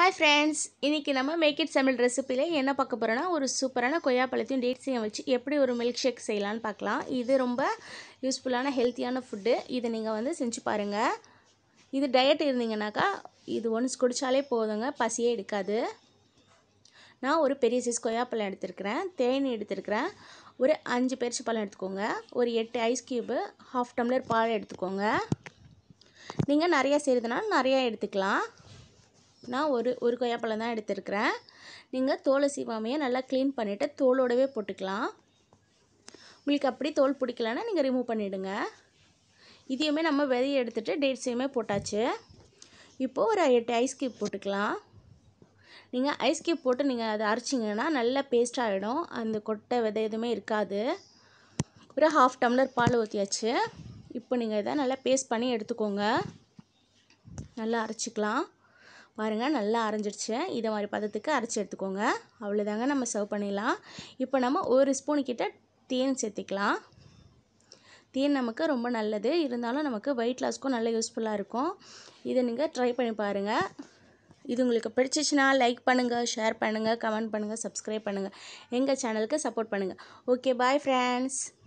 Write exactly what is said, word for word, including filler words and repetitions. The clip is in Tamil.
Hi friends, இன்னைக்கு நம்ம மேக் இட் சமையல் ரெசிபில என்ன பார்க்க போறோம்னா ஒரு சூப்பரான கொய்யா பழத்தையும் டேட்ஸையும் வச்சு எப்படி ஒரு மில்க் ஷேக் செய்யலாம்னு பார்க்கலாம். இது ரொம்ப யூஸ்ஃபுல்லான ஹெல்த்தியான ஃபுட். இத நீங்க வந்து செஞ்சு பாருங்க. இது டயட் இருந்தீங்கனாக்கா இது ஒன்ஸ் குடிச்சாலே போதுங்க, பசியே எடுக்காது. நான் ஒரு பெரிய சைஸ் கொய்யா பழம் எடுத்துக்கிறேன், தேன் எடுத்துக்கிறேன், ஒரு அஞ்சு பேரிச்சை பழம் எடுத்துக்கோங்க, ஒரு எட்டு ஐஸ் கியூப், ஹாஃப் டம்ளர் பால் எடுத்துக்கோங்க. நீங்க நிறைய செய்றதுனா நிறைய எடுத்துக்கலாம். நான் ஒரு ஒரு கொய்யாப்பழம் தான் எடுத்துக்கிறேன். நீங்கள் தோலை சீவாமையே நல்லா க்ளீன் பண்ணிவிட்டு தோலோடவே போட்டுக்கலாம். உங்களுக்கு அப்படி தோல் பிடிக்கலன்னா நீங்கள் ரிமூவ் பண்ணிவிடுங்க. இதையுமே நம்ம விதையை எடுத்துகிட்டு டேட்ஸையுமே போட்டாச்சு. இப்போது ஒரு எட்டு ஐஸ் கியூப் போட்டுக்கலாம். நீங்கள் ஐஸ் கியூப் போட்டு நீங்கள் அதை அரைச்சிங்கன்னா நல்லா பேஸ்ட் ஆகிடும், அந்த கொட்டை விதை எதுவுமே இருக்காது. ஒரு ஹாஃப் டம்ளர் பால் ஊற்றியாச்சு. இப்போ நீங்கள் இதை நல்லா பேஸ்ட் பண்ணி எடுத்துக்கோங்க. நல்லா அரைச்சிக்கலாம். பாருங்கள், நல்லா அரைஞ்சிடுச்சு. இதை மாதிரி பதத்துக்கு அரைச்சி எடுத்துக்கோங்க. அவ்வளோதாங்க, நம்ம சர்வ் பண்ணிடலாம். இப்போ நம்ம ஒரு ஸ்பூன் கிட்ட தேன் சேர்த்துக்கலாம். தேன் நமக்கு ரொம்ப நல்லது, இருந்தாலும் நமக்கு வெயிட் லாஸ்க்கும் நல்ல யூஸ்ஃபுல்லாக இருக்கும். இதை நீங்கள் ட்ரை பண்ணி பாருங்கள். இது உங்களுக்கு பிடிச்சிச்சுன்னா லைக் பண்ணுங்கள், ஷேர் பண்ணுங்கள், கமெண்ட் பண்ணுங்கள், சப்ஸ்கிரைப் பண்ணுங்கள். எங்கள் சேனலுக்கு சப்போர்ட் பண்ணுங்கள். Okay, bye friends.